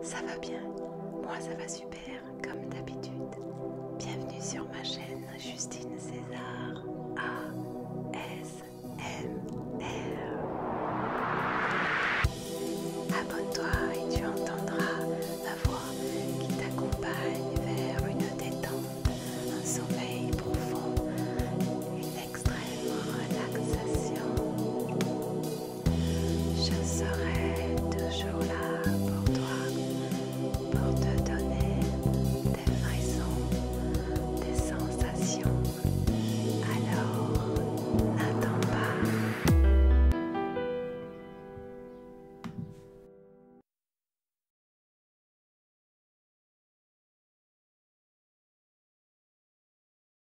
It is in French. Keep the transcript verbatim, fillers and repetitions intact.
Ça va bien? Moi ça va super, comme d'habitude. Bienvenue sur ma chaîne Justine César. Ah,